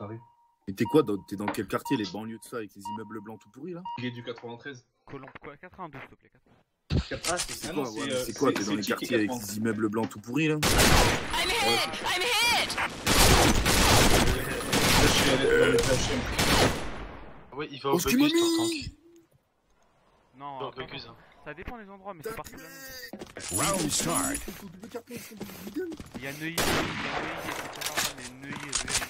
Paris. Et t'es quoi, t'es dans quel quartier, les banlieues de ça, avec les immeubles blancs tout pourris là? Il est du 93. Colombe, quoi, 92 s'il te plaît. Ah, c'est quoi, c'est quoi, t'es dans les quartiers avec les immeubles blancs tout pourris là? I'm hit! I'm hit! Là, je suis allé dans les HM. Ouais, il va au Bugus, ton tank. Non, Au attends, Bugus. ça dépend des endroits, mais c'est partout la même. Round start. Il y a Neuilly, etc. Mais Neuilly,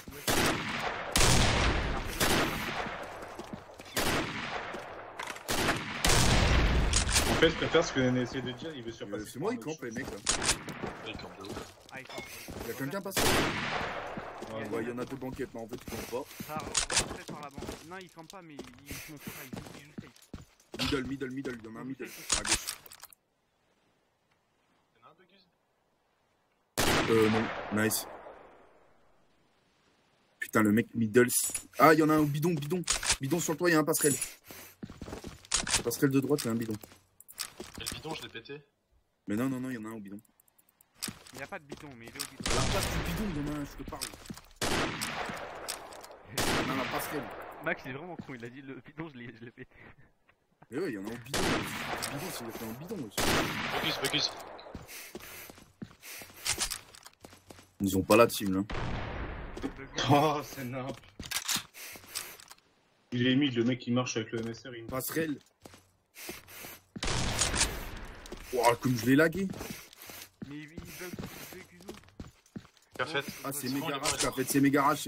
En fait, je préfère ce que Néné essaie de dire, il veut surpasser. C'est moi, il campe les mecs là. Il campe de ouf. Ah, il campe. Y'a quelqu'un passé? Ouais, y'en a deux banquettes, mais en fait, ils campent pas. Ça rentrait par la banque. Non, il campe pas, mais il se montre pas, il joue safe. Middle, y'en a un middle, à gauche. Y'en a un Bugus? Non, nice. Putain, le mec middle. Ah, y'en a un au bidon. Bidon sur le toit, y'a un passerelle. Passerelle de droite, y'a un bidon. Et le bidon, je l'ai pété. Mais non, y'en a un au bidon. Il n'y a pas de bidon, mais il est au bidon. À la place du bidon, y'en a un, je te parle. Y'en a la passerelle. Max, il est vraiment con, il a dit le bidon, je l'ai pété. Mais ouais, y'en a au bidon. Le bidon, c'est fait en bidon aussi. Bugus. Ils ont pas la team là. Oh, c'est nimp. Il est mid, le mec qui marche avec le MSR, il Passerelle. Ouah, comme je l'ai lagué. Mais il veut Guzo. Qu'a fait? Ah, c'est bon, mes il est garages, bon, t'as fait, c'est mes garages.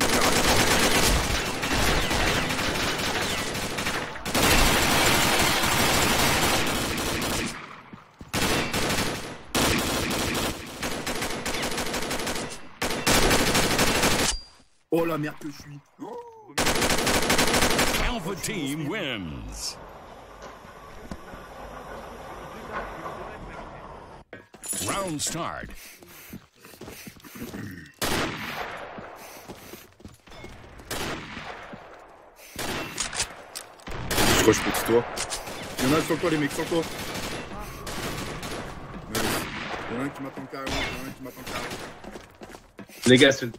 Oh la merde que je suis. Oh. Alpha team wins. Round start. Je crois que je peux tuer toi. Y'en a un sur toi les mecs, sur toi. Nice. Y'en a un qui m'attend carrément, Les gars, c'est...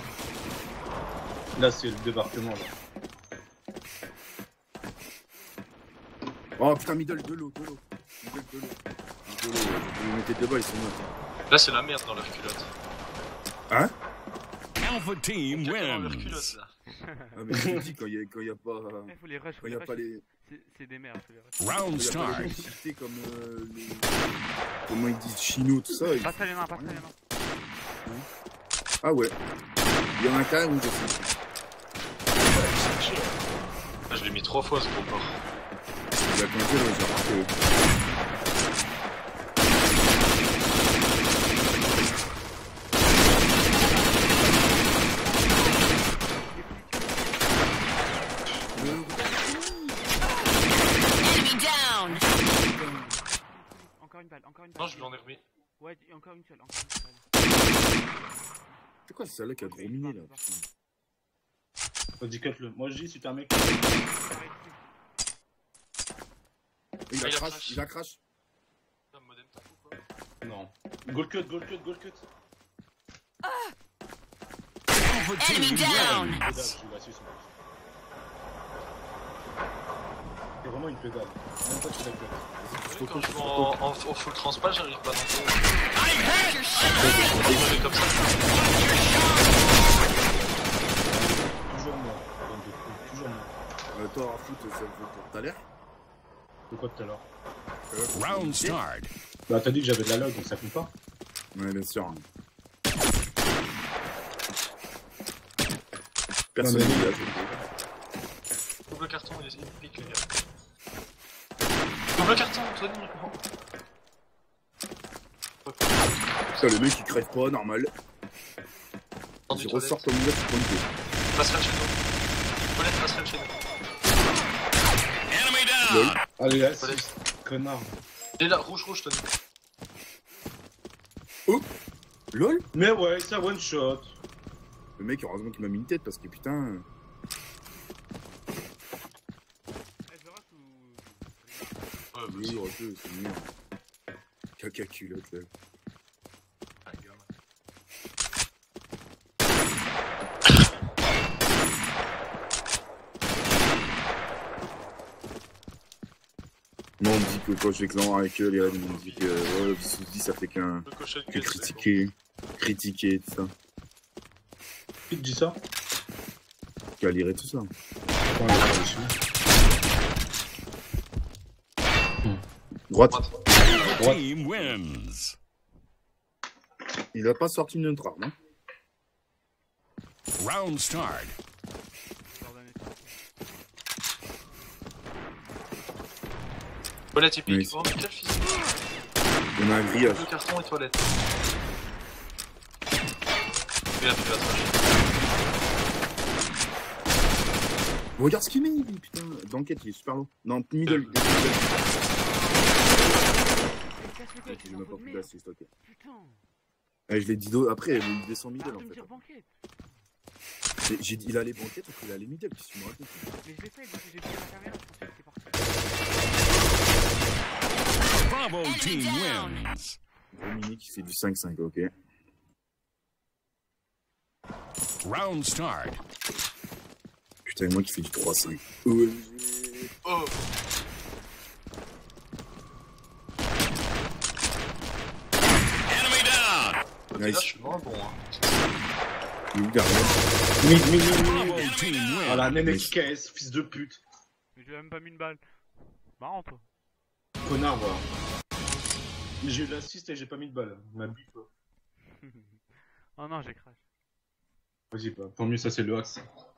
Là, c'est le débarquement, là. Oh putain, middle, de l'eau. Vous mettez deux balles, ils sont morts. Là, c'est la merde dans leur culotte. Hein? Alpha team Quelqu'un dans leur wins. culotte, là. Ah mais je te dis, quand y a pas... Il faut les rush, Quand y a pas les... c'est des merdes, faut les rush. Round Quand y a pas start. les publicités comme les... Comment ils disent chino, tout ça. Passerelle, y'en a un, passerelle, y'en a un. Ah ouais. Il y en a quand même ou deux. Là, je l'ai mis 3 fois, ce gros porc. Il a compté, j'ai remarqué. Enemy down! Encore une balle. Non, je lui en ai remis. Ouais, encore une seule. C'est quoi celle-là qui a gros miné là? Vas-y, cut-le. Moi, je dis, si t'es un mec... Il Ah, a il a crash, crash. il a crash. Putain, modem, t'as fou, quoi. Non. Goal cut. Alpha Enemy team down! wins. Pédale, je l'ai assis sur moi. C'est vraiment une pédale. Même pas tu l'as fait. Oui, quand je vais en full transpa, j'arrive pas non plus. Your shot! Je vais comme ça. Toujours moi. Bande de couilles, toujours moi. Toi, à foot, ça t'as l'air? De quoi tout à l'heure? Round start. Bah, t'as dit que j'avais de la log, donc ça compte pas. Ouais, bien sûr. Personne Non, mais- n'y a. Double carton, il pique, les gars. Double carton, Tony. Putain, le mec il crève pas, normal. Dans du Il toilette. ressort comme il a sur ton pied. Passerelle chez nous. Toilette, passerelle chez nous. Enemy down. Allez, là, Toilette. c'est... Connard. Il est là, rouge, Tony. Oh LOL. Mais ouais, ça one shot. Le mec, heureusement qu'il m'a mis une tête parce que putain. Ouais, Oui, refeu, c'est une merde. Caca culotte là. Moi, on me dit que quand je vais clan avec eux, les raids, ils m'ont dit que ouais, Souzi, ça fait qu'un Le cocher de que QSC. critiquer, tout ça. Qui te dit ça? Qu'à lire et tout ça. Ouais, ouais, dessus. Droite. Droite. Alpha Team wins. Il a pas sorti une autre arme. Hein. Round start. Jordan est Voilà typique. Oui. Oh, mais quel fils. Il y en a un grillage. Double carton et toilette. Et là, tu vas te Regarde ce qu'il met, lui, putain. D'enquête, il est super low. Non, middle. Il m'a pas pris d'assist, ok. Eh, je l'ai dit après, il descend middle en fait. J'ai dit il a les banquettes, donc il a les middle, qu'est-ce que tu me racontes? Mais je l'ai fait, du coup j'ai pris l'intérieur, je pensais que c'était parti. Bravo Team wins. Dominique, il fait du 5-5, ok. Round start. Putain, moi qui fais du 3-5. Oh! Enemy down. Ok, là, Nice. je suis vraiment bon. Hein. Il est où derrière? Bravo Team Ah la wins. nene qui KS, fils de pute. Mais je lui ai même pas mis une balle. Marrant toi. Connard, voilà. J'ai eu l'assist et j'ai pas mis de balle. Ma bite, toi. Oh non, j'ai crash. Vas-y, bah, tant mieux, ça c'est le axe.